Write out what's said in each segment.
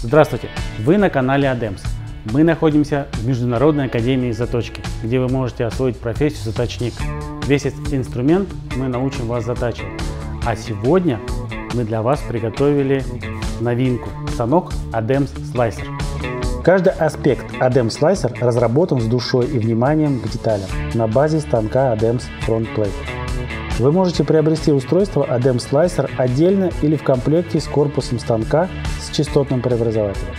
Здравствуйте! Вы на канале ADEMS. Мы находимся в Международной академии заточки, где вы можете освоить профессию заточник. Весь этот инструмент мы научим вас затачивать. А сегодня мы для вас приготовили новинку – станок ADEMS Slicer. Каждый аспект ADEMS Slicer разработан с душой и вниманием к деталям на базе станка ADEMS Front Plate. Вы можете приобрести устройство ADEMS Slicer отдельно или в комплекте с корпусом станка с частотным преобразователем.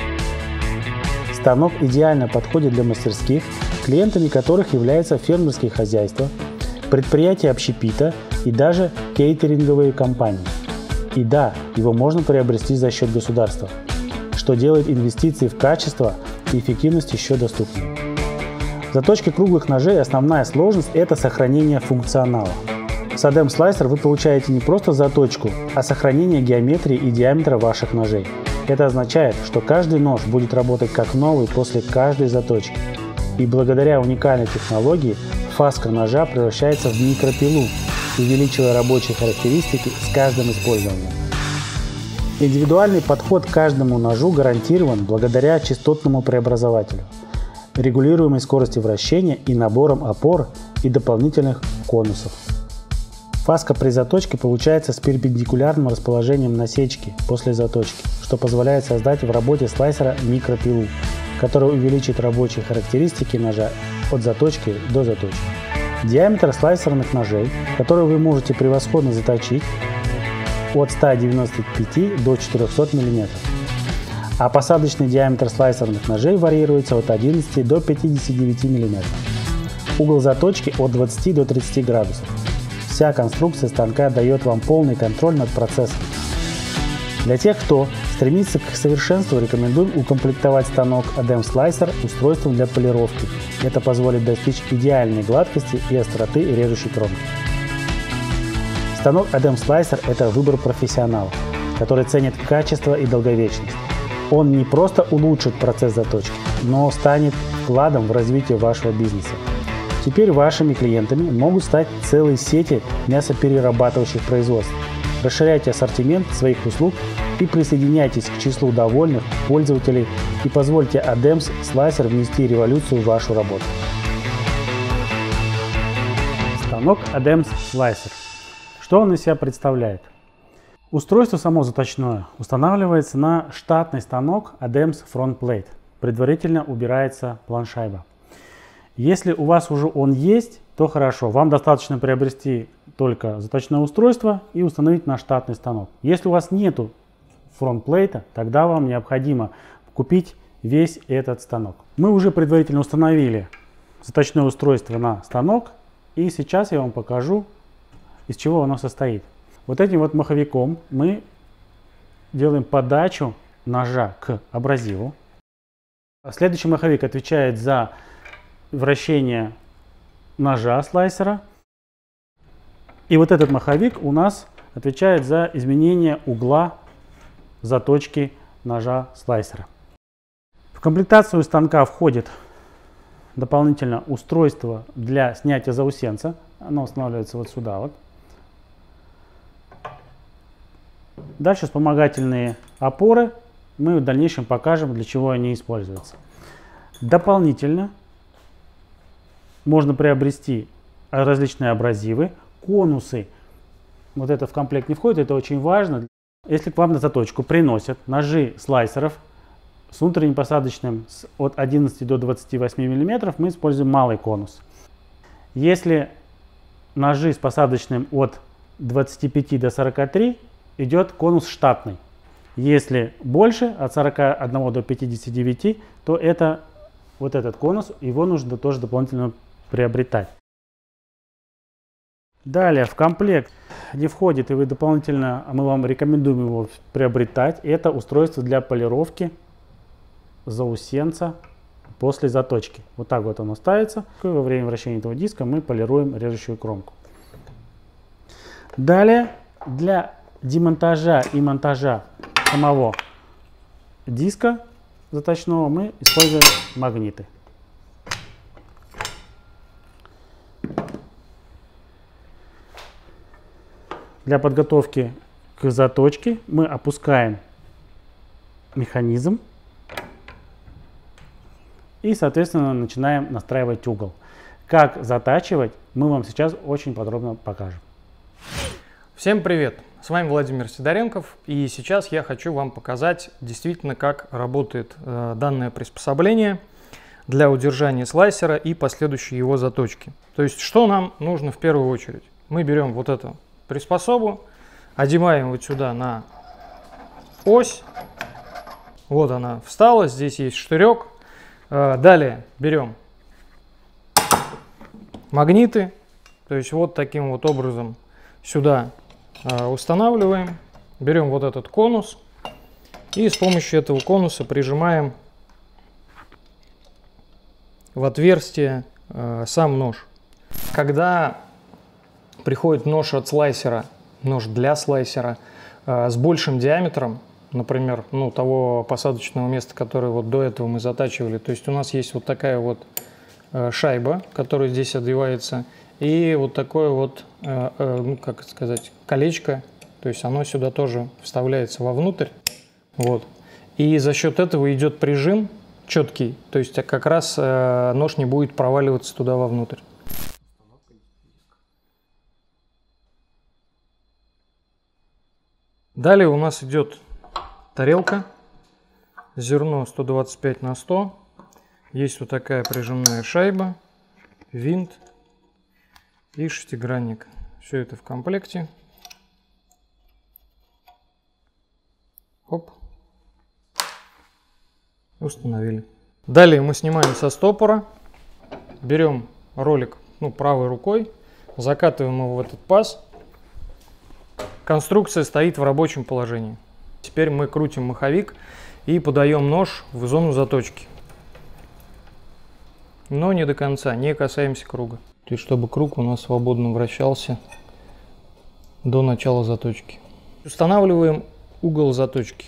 Станок идеально подходит для мастерских, клиентами которых являются фермерские хозяйства, предприятия общепита и даже кейтеринговые компании. И да, его можно приобрести за счет государства, что делает инвестиции в качество и эффективность еще доступнее. В заточке круглых ножей основная сложность – это сохранение функционала. С ADEMS Slicer вы получаете не просто заточку, а сохранение геометрии и диаметра ваших ножей. Это означает, что каждый нож будет работать как новый после каждой заточки. И благодаря уникальной технологии фаска ножа превращается в микропилу, увеличивая рабочие характеристики с каждым использованием. Индивидуальный подход к каждому ножу гарантирован благодаря частотному преобразователю, регулируемой скорости вращения и набором опор и дополнительных конусов. Фаска при заточке получается с перпендикулярным расположением насечки после заточки, что позволяет создать в работе слайсера микропилу, которая увеличит рабочие характеристики ножа от заточки до заточки. Диаметр слайсерных ножей, которые вы можете превосходно заточить, от 195 до 400 мм, а посадочный диаметр слайсерных ножей варьируется от 11 до 59 мм. Угол заточки от 20 до 30 градусов. Вся конструкция станка дает вам полный контроль над процессом. Для тех, кто стремится к совершенству, рекомендуем укомплектовать станок ADEMS Slicer устройством для полировки. Это позволит достичь идеальной гладкости и остроты режущей кромки. Станок ADEMS Slicer – это выбор профессионалов, который ценит качество и долговечность. Он не просто улучшит процесс заточки, но станет вкладом в развитие вашего бизнеса. Теперь вашими клиентами могут стать целые сети мясоперерабатывающих производств. Расширяйте ассортимент своих услуг и присоединяйтесь к числу довольных пользователей и позвольте ADEMS Slicer внести революцию в вашу работу. Станок ADEMS Slicer. Что он из себя представляет? Устройство само заточное устанавливается на штатный станок ADEMS Front Plate. Предварительно убирается планшайба. Если у вас уже он есть, то хорошо, вам достаточно приобрести только заточное устройство и установить на штатный станок. Если у вас нету фронтплейта, тогда вам необходимо купить весь этот станок. Мы уже предварительно установили заточное устройство на станок, и сейчас я вам покажу, из чего оно состоит. Вот этим вот маховиком мы делаем подачу ножа к абразиву. Следующий маховик отвечает за вращение ножа слайсера. И вот этот маховик у нас отвечает за изменение угла заточки ножа слайсера. В комплектацию станка входит дополнительно устройство для снятия заусенца. Оно устанавливается вот сюда вот. Дальше вспомогательные опоры. Мы в дальнейшем покажем, для чего они используются. Дополнительно можно приобрести различные абразивы, конусы. Вот это в комплект не входит, это очень важно. Если к вам на заточку приносят ножи слайсеров с внутренним посадочным от 11 до 28 мм, мы используем малый конус. Если ножи с посадочным от 25 до 43, идет конус штатный. Если больше, от 41 до 59, то это вот этот конус, его нужно тоже дополнительно приобретать. Далее в комплект не входит, и вы дополнительно, мы вам рекомендуем его приобретать, это устройство для полировки заусенца после заточки. Вот так вот оно ставится. Во время вращения этого диска мы полируем режущую кромку. Далее для демонтажа и монтажа самого диска заточного мы используем магниты. Для подготовки к заточке мы опускаем механизм И, соответственно, начинаем настраивать угол. Как затачивать, мы вам сейчас очень подробно покажем. Всем привет! С вами Владимир Сидоренков, и сейчас я хочу вам показать действительно, как работает данное приспособление для удержания слайсера и последующей его заточки. То есть, что нам нужно в первую очередь? Мы берем вот эту приспособу, одеваем вот сюда на ось. Вот она встала, здесь есть штырек. Далее берем магниты, то есть вот таким вот образом сюда устанавливаем. Берем вот этот конус и с помощью этого конуса прижимаем в отверстие сам нож. Когда приходит нож от слайсера, нож для слайсера с большим диаметром, например, того посадочного места, которое вот до этого мы затачивали, то есть у нас есть вот такая вот шайба, которая здесь одевается, и вот такое вот, как сказать, колечко, то есть оно сюда тоже вставляется вовнутрь, вот, и за счет этого идет прижим четкий, то есть как раз нож не будет проваливаться туда вовнутрь. Далее у нас идет тарелка, зерно 125 на 100, есть вот такая прижимная шайба, винт и шестигранник. Все это в комплекте. Оп. Установили. Далее мы снимаем со стопора, берем ролик правой рукой, закатываем его в этот паз. Конструкция стоит в рабочем положении. Теперь мы крутим маховик и подаем нож в зону заточки. Но не до конца, не касаемся круга. То есть, чтобы круг у нас свободно вращался до начала заточки. Устанавливаем угол заточки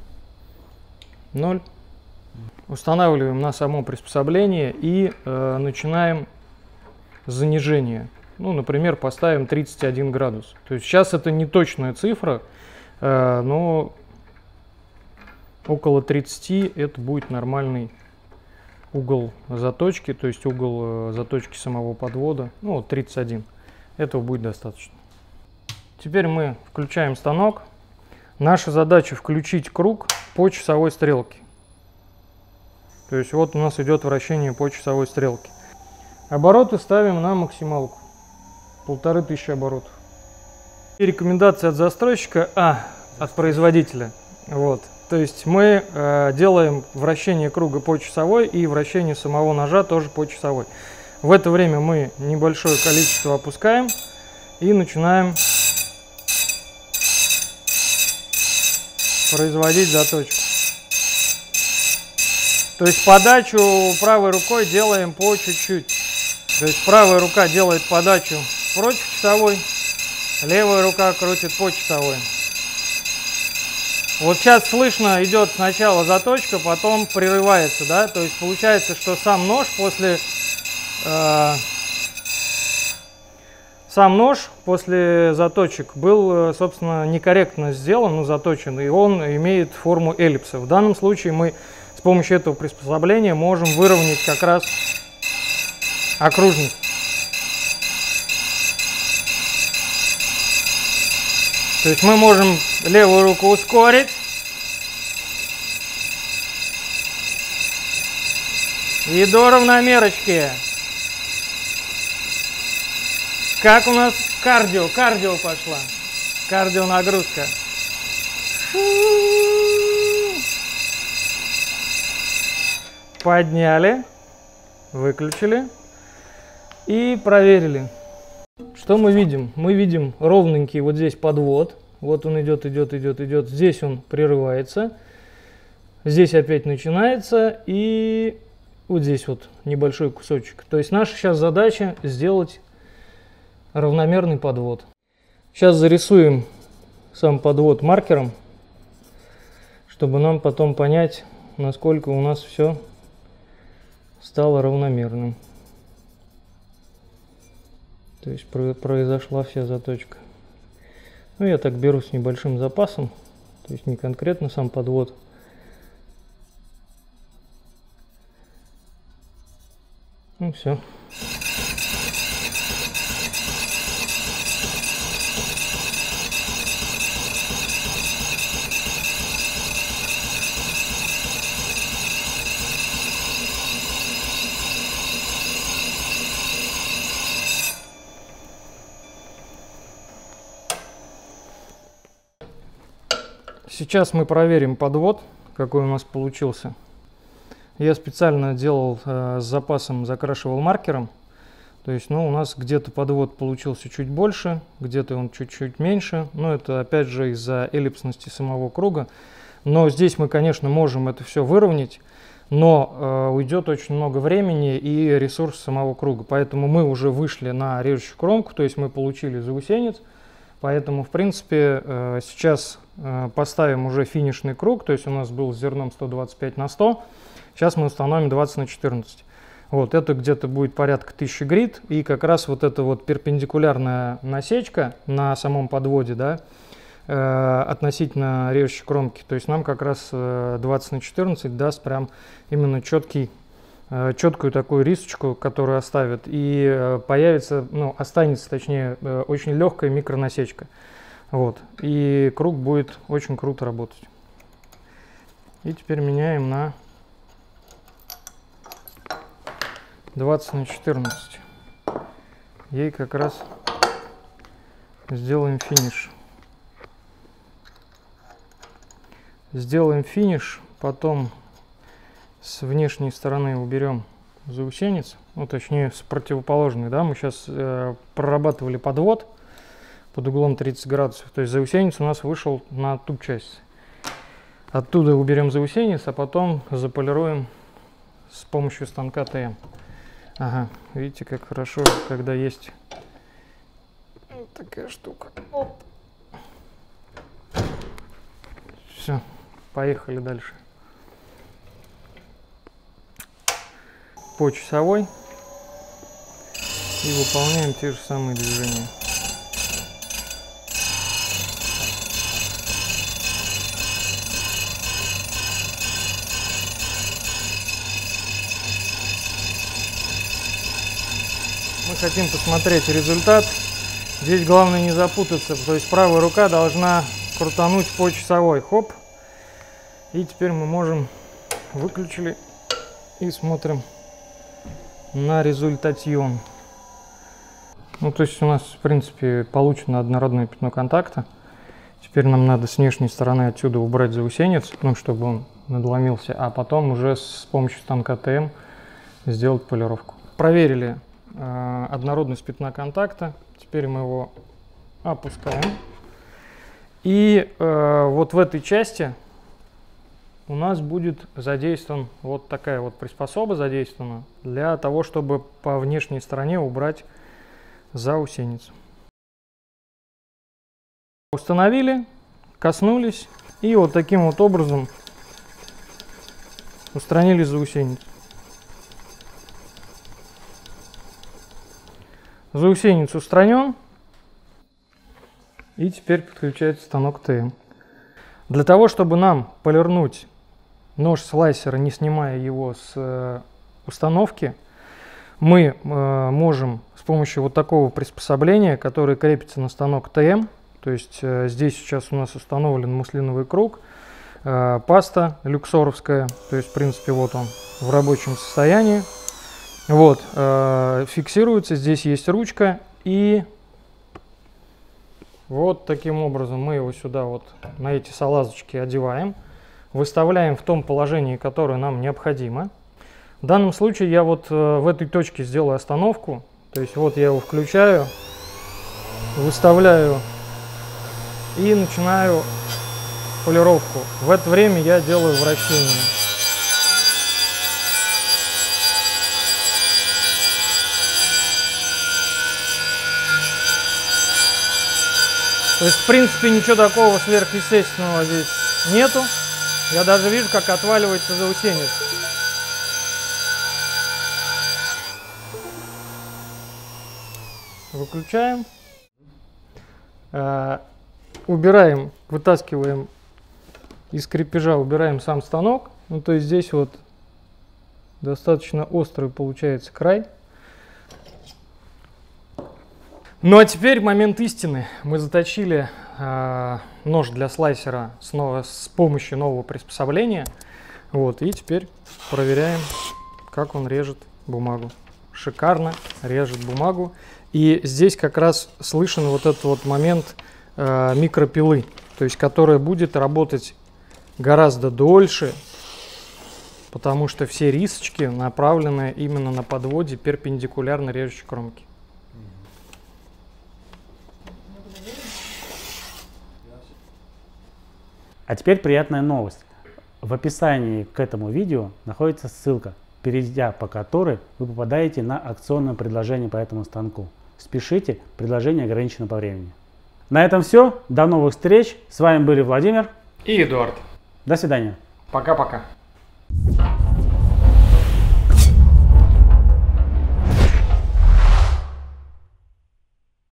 0. Устанавливаем на само приспособление и начинаем занижение. Например, поставим 31 градус. То есть сейчас это не точная цифра, но около 30 это будет нормальный угол заточки, то есть угол заточки самого подвода, 31. Этого будет достаточно. Теперь мы включаем станок. Наша задача включить круг по часовой стрелке. То есть вот у нас идет вращение по часовой стрелке. Обороты ставим на максималку. 1500 оборотов. И рекомендация от застройщика, от производителя. Вот. То есть мы делаем вращение круга по часовой и вращение самого ножа тоже по часовой. В это время мы небольшое количество опускаем и начинаем производить заточку. То есть подачу правой рукой делаем по чуть-чуть. То есть правая рука делает подачу против часовой, левая рука крутит по часовой. Вот сейчас слышно, идет сначала заточка, потом прерывается, да, то есть получается, что сам нож после заточек был, собственно, некорректно сделан, заточен, и он имеет форму эллипса. В данном случае мы с помощью этого приспособления можем выровнять как раз окружность. То есть мы можем левую руку ускорить и до равномерочки. Как у нас кардио пошла, кардио нагрузка. Подняли, выключили и проверили. Что мы видим? Мы видим ровненький вот здесь подвод. Вот он идет. Здесь он прерывается. Здесь опять начинается. И вот здесь вот небольшой кусочек. То есть наша сейчас задача сделать равномерный подвод. Сейчас зарисуем сам подвод маркером, чтобы нам потом понять, насколько у нас все стало равномерным. То есть произошла вся заточка. Я так беру с небольшим запасом, то есть не конкретно сам подвод. Ну все. Сейчас мы проверим подвод, какой у нас получился. Я специально делал с запасом, закрашивал маркером. То есть, ну, у нас где-то подвод получился чуть больше, где-то он чуть-чуть меньше. Но это опять же из-за эллипсности самого круга. Но здесь мы, конечно, можем это все выровнять, но уйдет очень много времени и ресурс самого круга. Поэтому мы уже вышли на режущую кромку, то есть мы получили заусенец. Поэтому, в принципе, сейчас поставим уже финишный круг, то есть у нас был с зерном 125 на 100, сейчас мы установим 20 на 14. Вот, это где-то будет порядка 1000 грит, и как раз вот эта вот перпендикулярная насечка на самом подводе, да, относительно режущей кромки, то есть нам как раз 20 на 14 даст прям именно четкую такую рисочку, которую оставит, и появится, ну, останется, точнее, очень легкая микронасечка. Вот, и круг будет очень круто работать. И теперь меняем на 20 на 14. Ей как раз сделаем финиш. Сделаем финиш, потом с внешней стороны уберем заусенец, ну, точнее с противоположной, да, мы сейчас прорабатывали подвод под углом 30 градусов, то есть заусенец у нас вышел на ту часть. Оттуда уберем заусенец, а потом заполируем с помощью станка ТМ. Ага, видите, как хорошо, когда есть вот такая штука. Оп. Все, поехали дальше. По часовой и выполняем те же самые движения. Мы хотим посмотреть результат. Здесь главное не запутаться, то есть правая рука должна крутануть по часовой. Хоп. И теперь мы можем, выключили и смотрим на результатион. Ну, то есть у нас, в принципе, получено однородное пятно контакта. Теперь нам надо с внешней стороны отсюда убрать заусенец, ну, чтобы он надломился, а потом уже с помощью станка ТМ сделать полировку. Проверили однородность пятна контакта. Теперь мы его опускаем. И вот в этой части у нас будет задействован вот такая вот приспособа задействована для того, чтобы по внешней стороне убрать заусенец. Установили, коснулись и вот таким вот образом устранили заусенец. Заусенец устранен. И теперь подключается станок ТМ. Для того, чтобы нам полирнуть нож слайсера, не снимая его с установки, мы можем с помощью вот такого приспособления, которое крепится на станок ТМ, то есть здесь сейчас у нас установлен муслиновый круг, паста люксоровская, то есть в принципе вот он в рабочем состоянии. Вот, фиксируется, здесь есть ручка, и вот таким образом мы его сюда вот на эти салазочки одеваем, выставляем в том положении, которое нам необходимо. В данном случае я вот в этой точке сделаю остановку, то есть вот я его включаю, выставляю и начинаю полировку. В это время я делаю вращение. То есть, в принципе, ничего такого сверхъестественного здесь нету. Я даже вижу, как отваливается заусенец. Выключаем. Убираем, вытаскиваем из крепежа, убираем сам станок. Ну, то есть здесь вот Достаточно острый получается край. Ну а теперь момент истины. Мы заточили нож для слайсера снова с помощью нового приспособления. Вот, и теперь проверяем, как он режет бумагу. Шикарно режет бумагу. И здесь как раз слышен вот этот вот момент микропилы, то есть которая будет работать гораздо дольше, потому что все рисочки направлены именно на подводе перпендикулярно режущей кромки. А теперь приятная новость. В описании к этому видео находится ссылка, перейдя по которой вы попадаете на акционное предложение по этому станку. Спешите, предложение ограничено по времени. На этом все. До новых встреч. С вами были Владимир и Эдуард. До свидания. Пока-пока.